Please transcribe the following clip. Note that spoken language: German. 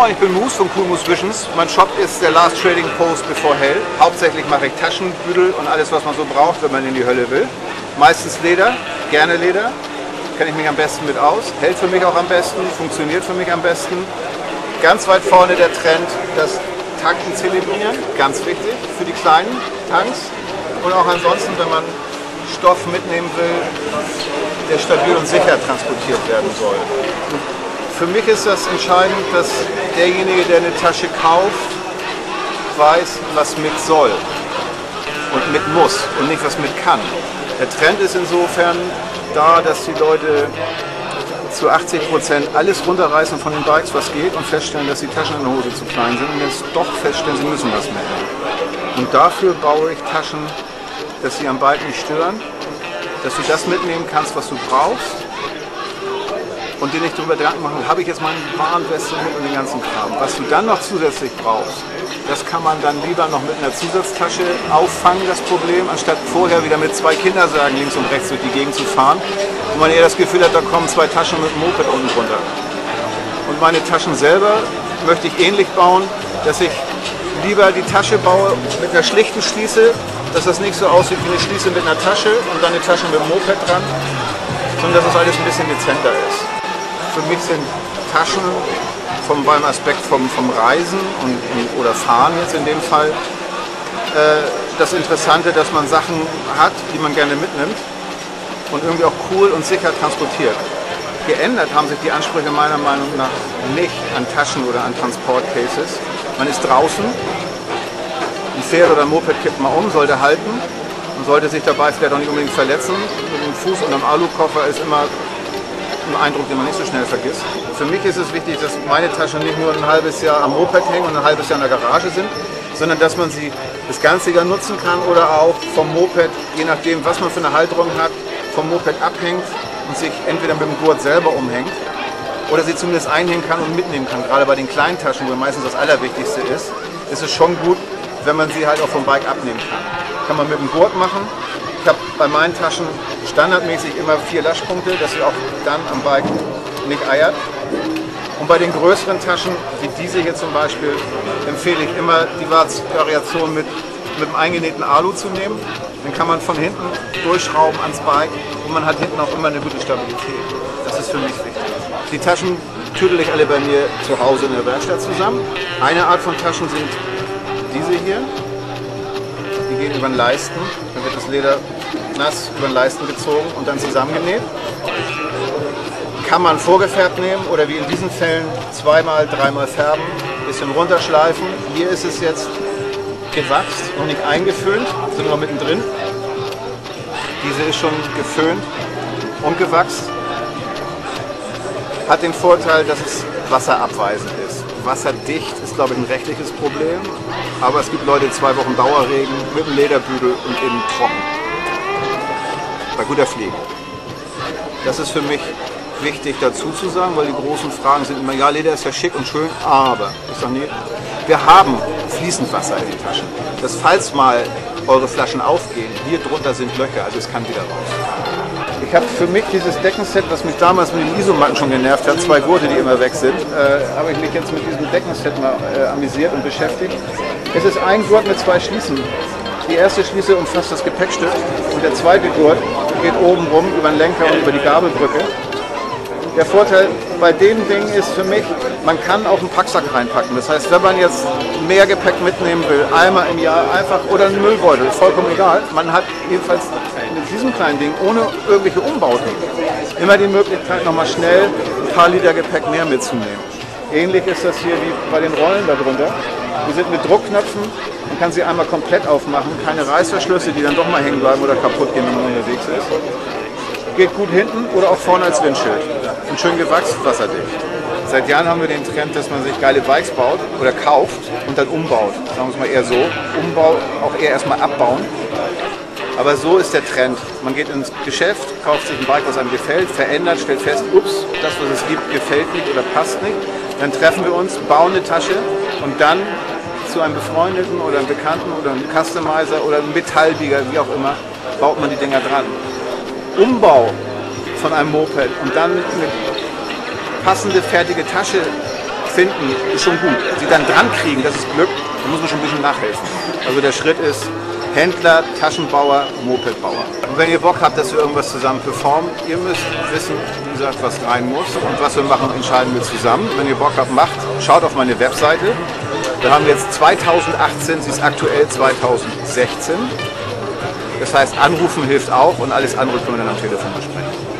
Moin, ich bin Moose von Cool Moose Visions. Mein Shop ist der Last Trading Post before Hell. Hauptsächlich mache ich Taschenbüdel und alles, was man so braucht, wenn man in die Hölle will. Meistens Leder, gerne Leder. Kenne ich mich am besten mit aus. Hält für mich auch am besten, funktioniert für mich am besten. Ganz weit vorne der Trend, das Tanken zelebrieren. Ganz wichtig für die kleinen Tanks. Und auch ansonsten, wenn man Stoff mitnehmen will, der stabil und sicher transportiert werden soll. Für mich ist das entscheidend, dass derjenige, der eine Tasche kauft, weiß, was mit soll und mit muss und nicht, was mit kann. Der Trend ist insofern da, dass die Leute zu 80% alles runterreißen von den Bikes, was geht, und feststellen, dass die Taschen in der Hose zu klein sind und jetzt doch feststellen, sie müssen was mitnehmen. Und dafür baue ich Taschen, dass sie am Bike nicht stören, dass du das mitnehmen kannst, was du brauchst. Und dir nicht darüber Gedanken machen, habe ich jetzt meine Warnweste mit und den ganzen Kram. Was du dann noch zusätzlich brauchst, das kann man dann lieber noch mit einer Zusatztasche auffangen, das Problem, anstatt vorher wieder mit zwei Kindersägen links und rechts durch die Gegend zu fahren, wo man eher das Gefühl hat, da kommen zwei Taschen mit dem Moped unten drunter. Und meine Taschen selber möchte ich ähnlich bauen, dass ich lieber die Tasche baue mit einer schlichten Schließe, dass das nicht so aussieht wie eine Schließe mit einer Tasche und dann eine Tasche mit dem Moped dran, sondern dass es alles ein bisschen dezenter ist. Für mich sind Taschen beim Aspekt vom Reisen oder Fahren jetzt in dem Fall das Interessante, dass man Sachen hat, die man gerne mitnimmt und irgendwie auch cool und sicher transportiert. Geändert haben sich die Ansprüche meiner Meinung nach nicht an Taschen oder an Transportcases. Man ist draußen, ein Pferd oder ein Moped kippt mal um, sollte halten und sollte sich dabei vielleicht auch nicht unbedingt verletzen. Mit dem Fuß und einem Alukoffer ist immer ein Eindruck, den man nicht so schnell vergisst. Für mich ist es wichtig, dass meine Taschen nicht nur ein halbes Jahr am Moped hängen und ein halbes Jahr in der Garage sind, sondern dass man sie das ganze Jahr nutzen kann oder auch vom Moped, je nachdem, was man für eine Halterung hat, vom Moped abhängt und sich entweder mit dem Gurt selber umhängt oder sie zumindest einhängen kann und mitnehmen kann. Gerade bei den kleinen Taschen, wo meistens das Allerwichtigste ist es schon gut, wenn man sie halt auch vom Bike abnehmen kann. Kann man mit dem Gurt machen. Ich habe bei meinen Taschen standardmäßig immer 4 Laschpunkte, dass sie auch dann am Bike nicht eiert. Und bei den größeren Taschen, wie diese hier zum Beispiel, empfehle ich immer die Variation mit dem eingenähten Alu zu nehmen. Dann kann man von hinten durchschrauben ans Bike und man hat hinten auch immer eine gute Stabilität. Das ist für mich wichtig. Die Taschen tüdel ich alle bei mir zu Hause in der Werkstatt zusammen. Eine Art von Taschen sind diese hier. Die gehen über den Leisten, dann wird das Leder nass über den Leisten gezogen und dann zusammengenäht. Kann man vorgefärbt nehmen oder wie in diesen Fällen 2-mal, 3-mal färben, ein bisschen runterschleifen. Hier ist es jetzt gewachst und nicht eingeföhnt, sind noch mittendrin. Diese ist schon geföhnt und gewachst. Hat den Vorteil, dass es wasserabweisend ist. Wasserdicht ist, glaube ich, ein rechtliches Problem, aber es gibt Leute, 2 Wochen Dauerregen mit dem Lederbügel und innen trocken. Bei guter Pflege. Das ist für mich wichtig dazu zu sagen, weil die großen Fragen sind immer, ja, Leder ist ja schick und schön, aber ich sage, nee, wir haben fließend Wasser in den Taschen. Dass falls mal eure Flaschen aufgehen, hier drunter sind Löcher, also es kann wieder raus. Ich habe für mich dieses Deckenset, was mich damals mit den Isomatten schon genervt hat, 2 Gurte, die immer weg sind, habe ich mich jetzt mit diesem Deckenset mal amüsiert und beschäftigt. Es ist ein Gurt mit 2 Schließen. Die erste Schließe umfasst das Gepäckstück und der zweite Gurt geht oben rum über den Lenker und über die Gabelbrücke. Der Vorteil bei dem Ding ist für mich, man kann auch einen Packsack reinpacken. Das heißt, wenn man jetzt mehr Gepäck mitnehmen will, einmal im Jahr einfach oder einen Müllbeutel, vollkommen egal. Man hat jedenfalls mit diesem kleinen Ding ohne irgendwelche Umbauten immer die Möglichkeit, nochmal schnell ein paar Liter Gepäck mehr mitzunehmen. Ähnlich ist das hier wie bei den Rollen darunter. Die sind mit Druckknöpfen, man kann sie einmal komplett aufmachen, keine Reißverschlüsse, die dann doch mal hängen bleiben oder kaputt gehen, wenn man unterwegs ist. Geht gut hinten oder auch vorne als Windschild. Und schön gewachst, wasserdicht. Seit Jahren haben wir den Trend, dass man sich geile Bikes baut oder kauft und dann umbaut. Sagen wir es mal eher so. Umbau auch eher erstmal abbauen. Aber so ist der Trend. Man geht ins Geschäft, kauft sich ein Bike, was einem gefällt, verändert, stellt fest, ups, das, was es gibt, gefällt nicht oder passt nicht. Dann treffen wir uns, bauen eine Tasche und dann zu einem Befreundeten oder einem Bekannten oder einem Customizer oder einem Metallbieger, wie auch immer, baut man die Dinger dran. Umbau von einem Moped und dann eine passende fertige Tasche finden, ist schon gut. Sie dann dran kriegen, das ist Glück, da muss man schon ein bisschen nachhelfen. Also der Schritt ist Händler, Taschenbauer, Mopedbauer. Und wenn ihr Bock habt, dass wir irgendwas zusammen performen, ihr müsst wissen, wie gesagt, was rein muss und was wir machen, entscheiden wir zusammen. Wenn ihr Bock habt, macht, schaut auf meine Webseite. Da haben wir jetzt 2018, sie ist aktuell 2016. Das heißt, anrufen hilft auch und alles andere können wir dann am Telefon besprechen.